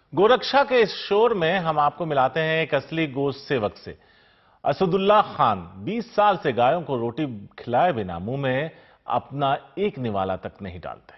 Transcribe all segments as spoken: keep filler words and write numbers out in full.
गोरक्षा के इस शोर में हम आपको मिलाते हैं एक असली गोश्त सेवक से। असदुल्ला खान बीस साल से गायों को रोटी खिलाए बिना मुंह में अपना एक निवाला तक नहीं डालते।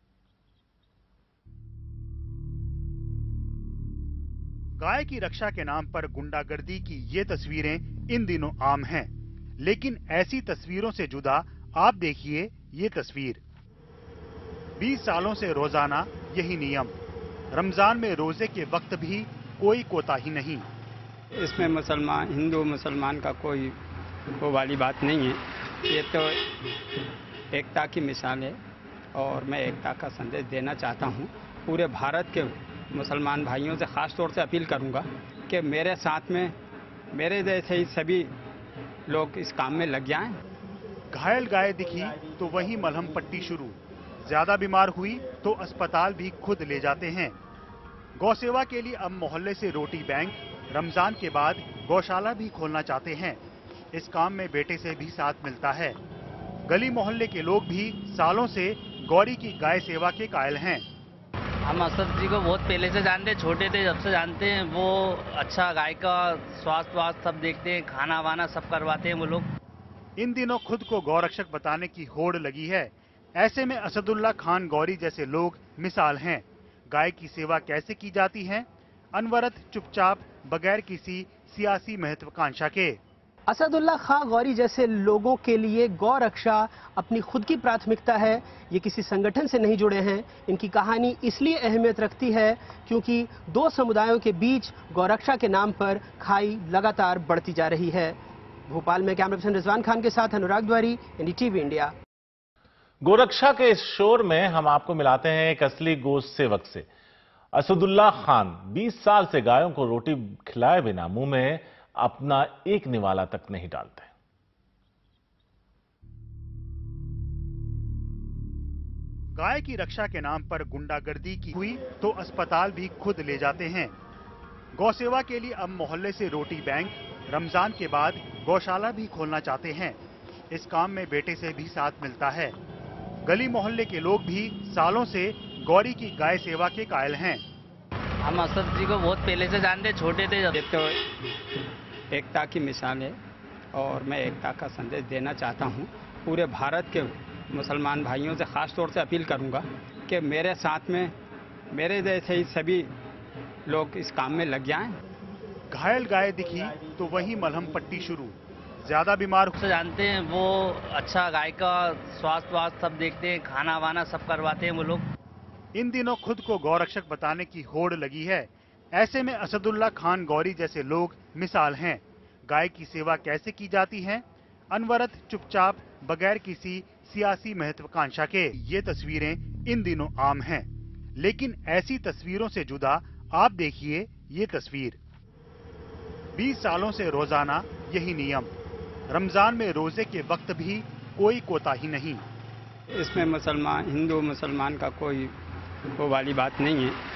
गाय की रक्षा के नाम पर गुंडागर्दी की ये तस्वीरें इन दिनों आम हैं, लेकिन ऐसी तस्वीरों से जुदा आप देखिए ये तस्वीर। बीस सालों से रोजाना यही नियम, रमजान में रोजे के वक्त भी कोई कोताही नहीं। इसमें मुसलमान हिंदू मुसलमान का कोई वो वाली बात नहीं है। ये तो एकता की मिसाल है और मैं एकता का संदेश देना चाहता हूँ। पूरे भारत के मुसलमान भाइयों से ख़ास तौर से अपील करूँगा कि मेरे साथ में मेरे जैसे ही सभी लोग इस काम में लग जाएं। घायल गाय दिखी तो वहीं मलहम पट्टी शुरू, ज्यादा बीमार हुई तो अस्पताल भी खुद ले जाते हैं। गौसेवा के लिए अब मोहल्ले से रोटी बैंक, रमजान के बाद गौशाला भी खोलना चाहते हैं। इस काम में बेटे से भी साथ मिलता है। गली मोहल्ले के लोग भी सालों से गौरी की गाय सेवा के कायल हैं। हम असद जी को बहुत पहले से जानते हैं, छोटे थे जब से जानते हैं। वो अच्छा गाय का स्वास्थ्य वास्थ्य सब देखते हैं, खाना वाना सब करवाते हैं वो लोग। इन दिनों खुद को गौरक्षक बताने की होड़ लगी है। ऐसे में असदुल्ला खान गौरी जैसे लोग मिसाल हैं। गाय की सेवा कैसे की जाती है, अनवरत चुपचाप बगैर किसी सियासी महत्वाकांक्षा के। असदुल्ला खान गौरी जैसे लोगों के लिए गौ रक्षा अपनी खुद की प्राथमिकता है। ये किसी संगठन से नहीं जुड़े हैं। इनकी कहानी इसलिए अहमियत रखती है क्योंकि दो समुदायों के बीच गौरक्षा के नाम पर खाई लगातार बढ़ती जा रही है। भोपाल में कैमरा पर्सन रिजवान खान के साथ अनुराग द्वारी, एनडीटीवी इंडिया। गोरक्षा के इस शोर में हम आपको मिलाते हैं एक असली गोश्त सेवक से। असदुल्ला खान बीस साल से गायों को रोटी खिलाए बिना मुंह में अपना एक निवाला तक नहीं डालते। गाय की रक्षा के नाम पर गुंडागर्दी की हुई तो अस्पताल भी खुद ले जाते हैं। गौसेवा के लिए अब मोहल्ले से रोटी बैंक, रमजान के बाद गौशाला भी खोलना चाहते हैं। इस काम में बेटे से भी साथ मिलता है। गली मोहल्ले के लोग भी सालों से गौरी की गाय सेवा के कायल हैं। हम असद जी को बहुत पहले से जानते हैं, छोटे थे जब। ये तो एकता की मिसाल है और मैं एकता का संदेश देना चाहता हूँ। पूरे भारत के मुसलमान भाइयों से ख़ास तौर से अपील करूँगा कि मेरे साथ में मेरे जैसे ही सभी लोग इस काम में लग जाएं। घायल गाय दिखी तो वहीं मलहम पट्टी शुरू, ज्यादा बीमार से जानते हैं। वो अच्छा गाय का स्वास्थ्य वास्थ्य सब देखते हैं, खाना वाना सब करवाते हैं वो लोग। इन दिनों खुद को गौरक्षक बताने की होड़ लगी है। ऐसे में असदुल्ला खान गौरी जैसे लोग मिसाल हैं। गाय की सेवा कैसे की जाती है, अनवरत चुपचाप बगैर किसी सियासी महत्वाकांक्षा के। ये तस्वीरें इन दिनों आम हैं, लेकिन ऐसी तस्वीरों से जुदा आप देखिए ये तस्वीर। बीस सालों से रोजाना यही नियम, रमजान में रोजे के वक्त भी कोई कोताही नहीं। इसमें मुसलमान हिंदू मुसलमान का कोई वो वाली बात नहीं है।